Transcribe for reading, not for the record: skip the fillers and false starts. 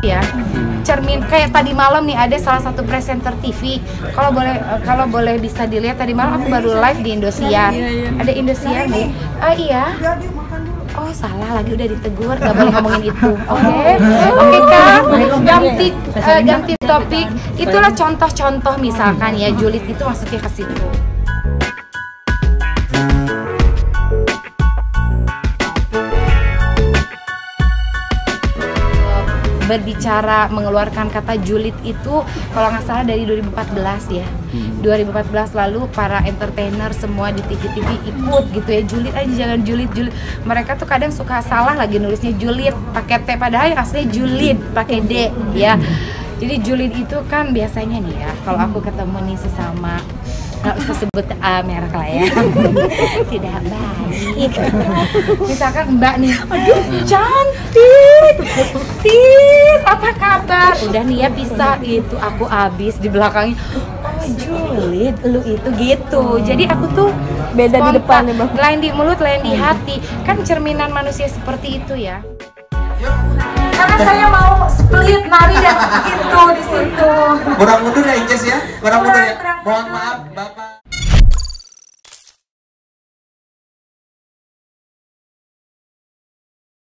ya. Cermin kayak tadi malam nih ada salah satu presenter TV. Kalau boleh bisa dilihat tadi malam aku baru live di Indosiar. Ada Indosiar nih. Iya. Oh salah lagi udah ditegur nggak boleh ngomongin itu. Oke Kak. Ganti topik. Itulah contoh-contoh misalkan ya julid itu maksudnya ke situ. Berbicara mengeluarkan kata julid itu kalau nggak salah dari 2014 ya. 2014 lalu para entertainer semua di TV-TV ikut gitu ya, julid aja jangan julid. Mereka tuh kadang suka salah lagi nulisnya julid pakai T padahal yang aslinya julid pakai D ya. Jadi julid itu kan biasanya nih ya kalau aku ketemu nih sesama, nggak usah sebut merek lah ya, tidak baik. Misalkan Mbak nih, aduh cantik, sis, apa kabar? Udah nih ya bisa gitu, aku abis di belakangnya. Oh julid, lu itu gitu. Jadi aku tuh beda di depan ya Bang. Lain di mulut, lain di hati. Kan cerminan manusia seperti itu ya. Karena saya mau split nari dan gitu di situ. Kurang mundur ya Inces ya, kurang mundur ya. Mohon maaf, Bapak.